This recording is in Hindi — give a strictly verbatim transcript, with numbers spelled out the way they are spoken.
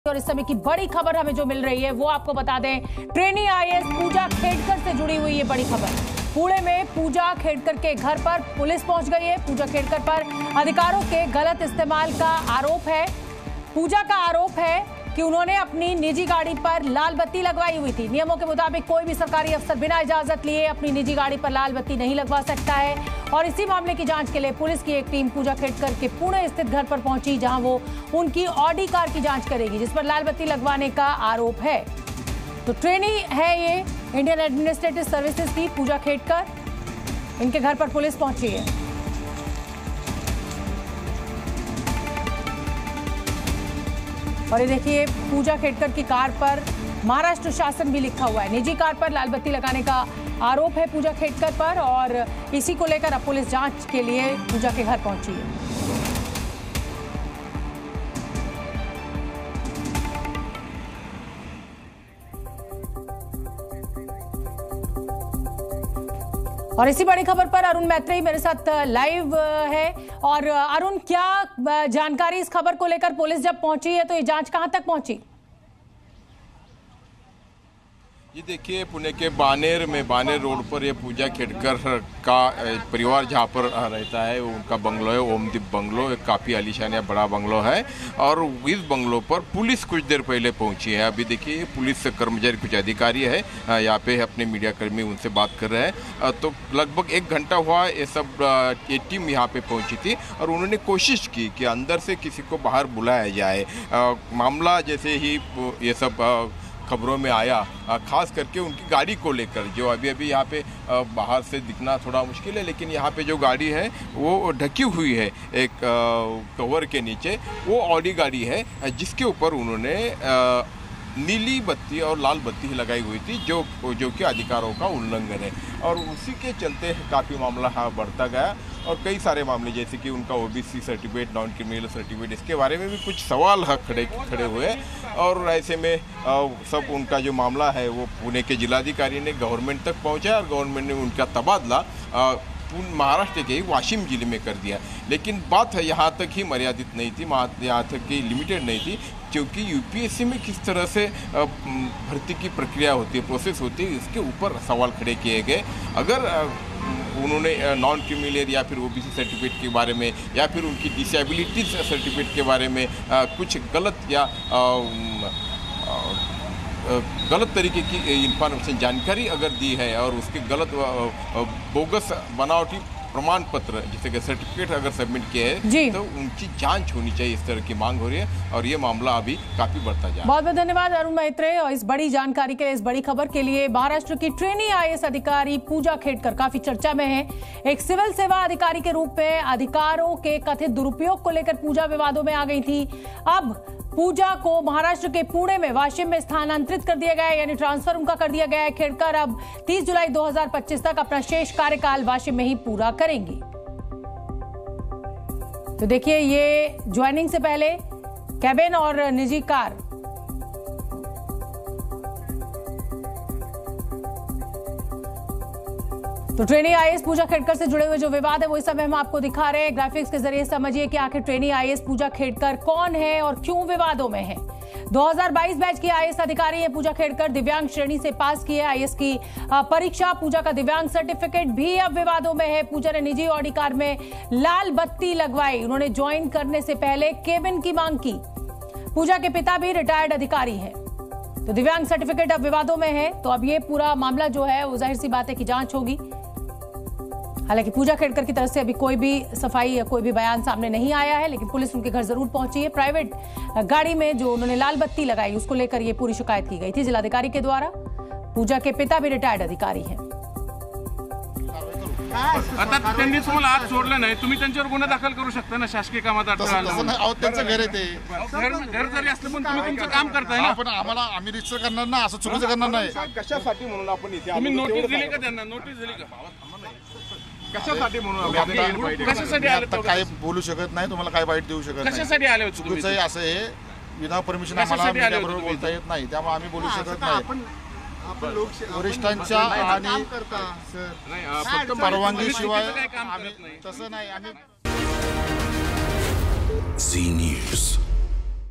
और इस समय की बड़ी खबर हमें जो मिल रही है वो आपको बता दें। ट्रेनी आईएएस पूजा खेड़कर से जुड़ी हुई ये बड़ी खबर। पुणे में पूजा खेड़कर के घर पर पुलिस पहुंच गई है। पूजा खेड़कर पर अधिकारों के गलत इस्तेमाल का आरोप है। पूजा का आरोप है कि उन्होंने अपनी निजी गाड़ी पर लाल बत्ती लगवाई हुई थी। नियमों के मुताबिक कोई भी सरकारी अफसर बिना इजाजत लिए अपनी निजी गाड़ी पर लाल बत्ती नहीं लगवा सकता है। और इसी मामले की जांच के लिए पुलिस की एक टीम पूजा खेड़कर के पुणे स्थित घर पर पहुंची, जहां वो उनकी ऑडी कार की जांच करेगी जिस पर लाल बत्ती लगवाने का आरोप है। तो ट्रेनी है ये इंडियन एडमिनिस्ट्रेटिव सर्विसेज की पूजा खेड़कर, इनके घर पर पुलिस पहुंची है। और ये देखिए, पूजा खेड़कर की कार पर महाराष्ट्र शासन भी लिखा हुआ है। निजी कार पर लाल बत्ती लगाने का आरोप है पूजा खेड़कर पर, और इसी को लेकर अब पुलिस जांच के लिए पूजा के घर पहुंची है। और इसी बड़ी खबर पर अरुण मैत्रेयी मेरे साथ लाइव है। और अरुण, क्या जानकारी इस खबर को लेकर? पुलिस जब पहुंची है तो ये जांच कहां तक पहुंची? ये देखिए, पुणे के बानेर में बानेर रोड पर ये पूजा खेड़कर का परिवार जहाँ पर रहता है, उनका बंगलो है, ओमदीप बंगलो। एक काफ़ी आलीशान या बड़ा बंगलो है। और इस बंगलो पर पुलिस कुछ देर पहले पहुंची है। अभी देखिए, पुलिस कर्मचारी कुछ अधिकारी है यहाँ पे, अपने मीडिया कर्मी उनसे बात कर रहे हैं। तो लगभग एक घंटा हुआ ये सब ये टीम यहाँ पे पहुँची थी और उन्होंने कोशिश की कि अंदर से किसी को बाहर बुलाया जाए। मामला जैसे ही ये सब खबरों में आया, खास करके उनकी गाड़ी को लेकर, जो अभी अभी यहाँ पे बाहर से दिखना थोड़ा मुश्किल है, लेकिन यहाँ पे जो गाड़ी है वो ढकी हुई है एक कवर के नीचे। वो ऑडी गाड़ी है जिसके ऊपर उन्होंने नीली बत्ती और लाल बत्ती लगाई हुई थी, जो जो कि अधिकारों का उल्लंघन है। और उसी के चलते काफ़ी मामला हाँ बढ़ता गया और कई सारे मामले, जैसे कि उनका OBC certificate, non criminal certificate, इसके बारे में भी कुछ सवाल हक खड़े खड़े हुए। और ऐसे में आ, सब उनका जो मामला है वो पुणे के जिलाधिकारी ने गवर्नमेंट तक पहुंचा और गवर्नमेंट ने उनका तबादला महाराष्ट्र के वाशिम जिले में कर दिया। लेकिन बात है यहाँ तक ही मर्यादित नहीं थी, यहाँ तक ही लिमिटेड नहीं थी, क्योंकि यूपीएससी में किस तरह से भर्ती की प्रक्रिया होती है, प्रोसेस होती है, इसके ऊपर सवाल खड़े किए गए। अगर उन्होंने नॉन क्रिमिनल या फिर ओबीसी सर्टिफिकेट के बारे में या फिर उनकी डिसेबिलिटीज सर्टिफिकेट के बारे में कुछ गलत या गलत तरीके की इंफॉर्मेशन जानकारी अगर दी है और उसके गलत बोगस बनावटी प्रमाण पत्र जैसे कि सर्टिफिकेट अगर सबमिट किए हैं तो उनकी जांच होनी चाहिए, इस तरह की मांग हो रही है। और ये मामला अभी काफी बढ़ता जा रहा है। बहुत बहुत धन्यवाद अरुण मैत्रेयी और इस बड़ी जानकारी के लिए, इस बड़ी खबर के लिए। महाराष्ट्र की ट्रेनी आईएएस अधिकारी पूजा खेड़कर काफी चर्चा में है। एक सिविल सेवा अधिकारी के रूप में अधिकारों के कथित दुरुपयोग को लेकर पूजा विवादों में आ गई थी। अब पूजा को महाराष्ट्र के पुणे में वाशिम में स्थानांतरित कर दिया गया है, यानी ट्रांसफर उनका कर दिया गया है। खेड़कर अब तीस जुलाई दो हज़ार पच्चीस तक अपना शेष कार्यकाल वाशिम में ही पूरा करेंगी। तो देखिए, ये ज्वाइनिंग से पहले कैबिन और निजी कार तो ट्रेनी आईएएस पूजा खेड़कर से जुड़े हुए जो विवाद है वो इस समय हम आपको दिखा रहे हैं। ग्राफिक्स के जरिए समझिए कि आखिर ट्रेनी आईएएस पूजा खेड़कर कौन है और क्यों विवादों में है। दो हज़ार बाईस बैच की आईएएस अधिकारी है पूजा खेड़कर, दिव्यांग श्रेणी से पास की है आईएएस की परीक्षा। पूजा का दिव्यांग सर्टिफिकेट भी अब विवादों में है। पूजा ने निजी ऑडी कार में लाल बत्ती लगवाई। उन्होंने ज्वाइन करने से पहले केबिन की मांग की। पूजा के पिता भी रिटायर्ड अधिकारी है। तो दिव्यांग सर्टिफिकेट अब विवादों में है। तो अब ये पूरा मामला जो है वो जाहिर सी बात है कि जांच होगी। हालांकि पूजा खेड़कर की तरफ से अभी कोई भी सफाई या कोई भी बयान सामने नहीं आया है, लेकिन पुलिस उनके घर जरूर पहुंची है। प्राइवेट गाड़ी में जो उन्होंने लाल बत्ती लगाई उसको लेकर ये पूरी शिकायत की गई थी जिलाधिकारी के द्वारा। पूजा के पिता भी रिटायर्ड अधिकारी हैं। आता त्यांनी तुम्हाला आज सोडलं नाही, तुम्ही त्यांच्यावर गुन्हा दाखल करू शकता ना शासकीय कामात अडथळा आला म्हणून. त्यांचं घर आहे ते, घर जरी असलं पण तुम्ही तुमचं काम करताय ना. पण आम्हाला आम्ही रिक्षा करणार ना, असं चुकीचं करणार नाही. कशासाठी म्हणून आपण इथे तुम्ही नोटीस दिली का त्यांना? नोटीस दिली का? कशासाठी म्हणून कशासाठी आले? आता काय बोलू शकत नाही, तुम्हाला काय वाईट देऊ शकत नाही. कशासाठी आले होते तुम्ही? चुकीचं असं हे विदाउट परमिशन आम्हाला मीडियाबरोबर बोलता येत नाही, त्यामुळे आम्ही बोलू शकत नाही. वरिष्ठांच्या आणि परवानगी शिवाय तसं नाही आम्ही.